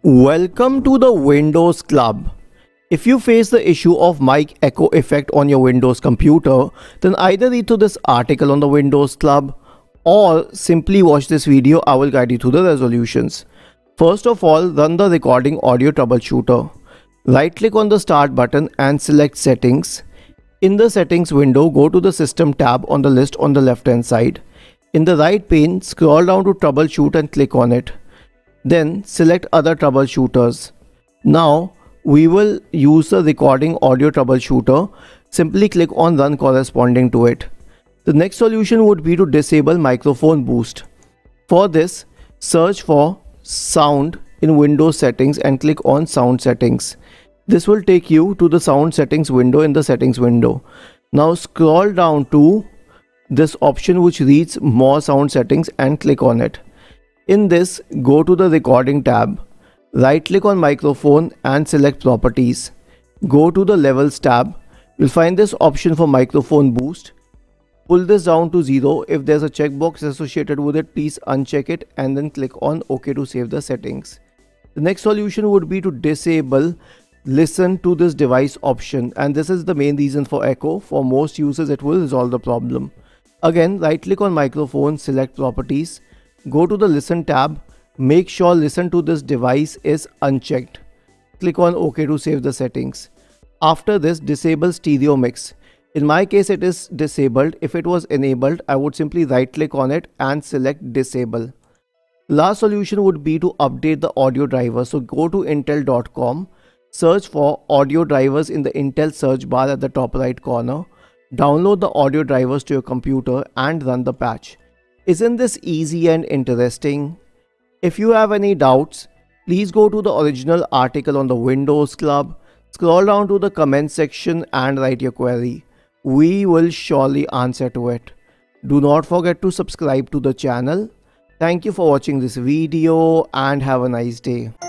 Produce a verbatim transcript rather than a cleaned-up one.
Welcome to the Windows Club. If you face the issue of mic echo effect on your Windows computer, then either read through this article on the Windows Club or simply watch this video. I will guide you through the resolutions. First of all, run the recording audio troubleshooter. Right click on the start button and select settings. In the settings window, go to the system tab on the list on the left hand side. In the right pane, scroll down to troubleshoot and click on it. Then select other troubleshooters. Now we will use the recording audio troubleshooter. Simply click on run corresponding to it. The next solution would be to disable microphone boost. For this, search for sound in Windows settings and click on sound settings. This will take you to the sound settings window in the settings window. Now scroll down to this option which reads more sound settings and click on it. In this, go to the recording tab. Right click on microphone and select properties. Go to the levels tab. You'll find this option for microphone boost. Pull this down to zero. If there's a checkbox associated with it, please uncheck it and then click on OK to save the settings. The next solution would be to disable listen to this device option, and this is the main reason for echo. For most users, it will resolve the problem. Again, right click on microphone, select properties. Go to the listen tab. Make sure listen to this device is unchecked. Click on OK to save the settings. After this, disable stereo mix. In my case, it is disabled. If it was enabled, I would simply right click on it and select disable. Last solution would be to update the audio driver. So go to intel dot com, search for audio drivers in the Intel search bar at the top right corner. Download the audio drivers to your computer and run the patch. Isn't this easy and interesting? If you have any doubts, please go to the original article on the Windows Club, scroll down to the comment section and write your query. We will surely answer to it. Do not forget to subscribe to the channel. Thank you for watching this video and have a nice day.